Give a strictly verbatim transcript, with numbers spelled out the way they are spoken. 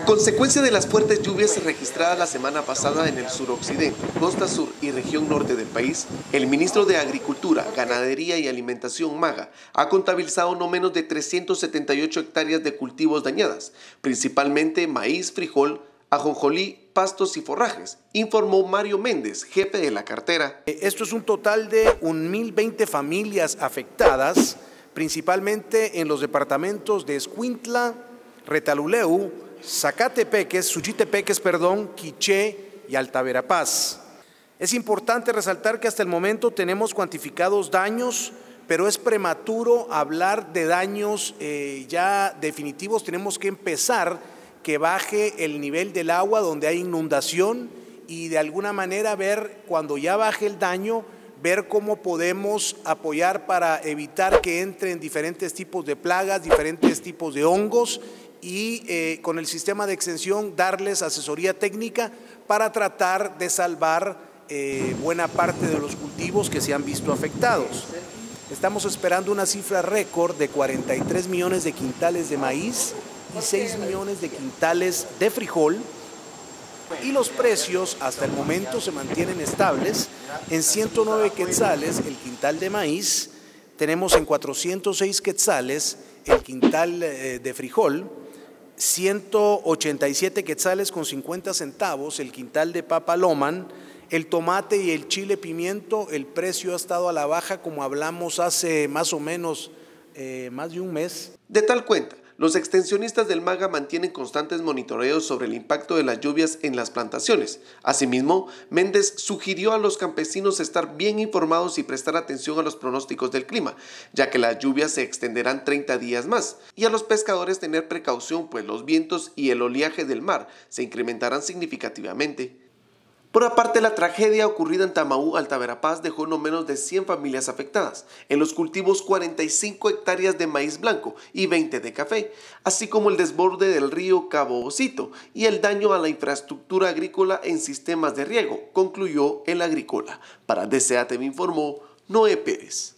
consecuencia de las fuertes lluvias registradas la semana pasada en el suroccidente, costa sur y región norte del país, el ministro de Agricultura, Ganadería y Alimentación, Maga, ha contabilizado no menos de trescientas setenta y ocho hectáreas de cultivos dañadas, principalmente maíz, frijol, ajonjolí, pastos y forrajes, informó Mario Méndez, jefe de la cartera. Esto es un total de mil veinte familias afectadas, principalmente en los departamentos de Escuintla, Retaluleu, Zacatepeques, Suchitepeques, perdón, Quiché y Alta Verapaz. Es importante resaltar que hasta el momento tenemos cuantificados daños, pero es prematuro hablar de daños eh, ya definitivos. Tenemos que empezar que baje el nivel del agua donde hay inundación y de alguna manera ver, cuando ya baje el daño, ver cómo podemos apoyar para evitar que entren diferentes tipos de plagas, diferentes tipos de hongos y eh, con el sistema de extensión darles asesoría técnica para tratar de salvar eh, buena parte de los cultivos que se han visto afectados. Estamos esperando una cifra récord de cuarenta y tres millones de quintales de maíz y seis millones de quintales de frijol, y los precios hasta el momento se mantienen estables en ciento nueve quetzales el quintal de maíz, tenemos en cuatrocientos seis quetzales el quintal de frijol, ciento ochenta y siete quetzales con cincuenta centavos el quintal de papa Loman, el tomate y el chile pimiento, el precio ha estado a la baja como hablamos hace más o menos eh, más de un mes. De tal cuenta, los extensionistas del Maga mantienen constantes monitoreos sobre el impacto de las lluvias en las plantaciones. Asimismo, Méndez sugirió a los campesinos estar bien informados y prestar atención a los pronósticos del clima, ya que las lluvias se extenderán treinta días más, y a los pescadores tener precaución, pues los vientos y el oleaje del mar se incrementarán significativamente. Por aparte, la tragedia ocurrida en Tamaú, Alta Verapaz, dejó no menos de cien familias afectadas, en los cultivos cuarenta y cinco hectáreas de maíz blanco y veinte de café, así como el desborde del río Cabo Osito y el daño a la infraestructura agrícola en sistemas de riego, concluyó el agrícola. Para D C A T V informó Noé Pérez.